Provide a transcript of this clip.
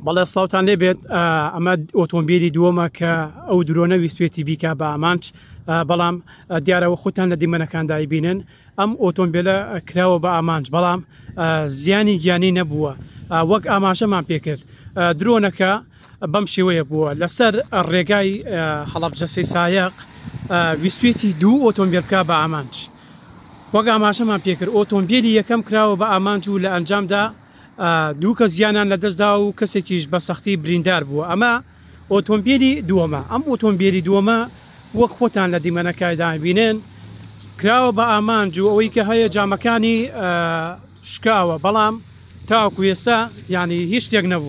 بەڵێ سڵاوتان لێبێت ئەمە ئۆتۆمبیلی دووەمە کە ئەو درۆنە ویستێتی بیکە بە ئامانج بەڵام دیارەوە خۆتان لە دیمەنەکاندا بینن ئەم ئۆتۆمبیلە کراوە بە ئامانج بەڵام زیانی گیانی نەبووە وەک ئاماژەمان پێکرد درۆنەکە بەم شێوەیە بووە لەسەر ڕێگای هەڵەبجە سایەق ویستێتی دوو ئۆتۆمبیل بکە بە ئامانج وەک ئاماژەمان پێکرد ئۆتۆمبیلی یەکەم کراوە بە ئامانج و لە ئەنجامدا دوو کەس گیانان لە دەستدا و کەسێکیش بە سەختی بریندار بووە ئەمە ئۆتۆمبیلی دووەمە ئەم ئۆتۆمبیلی دووەمە وەک خۆتان لە دیمەنەکایدا بینێن کراوە بە ئامانج و ئەوەی کە هەیە جامەکانی شکاوە بەڵام تاوەکو ئێستا یعنی هیچ شتێک نەبوو.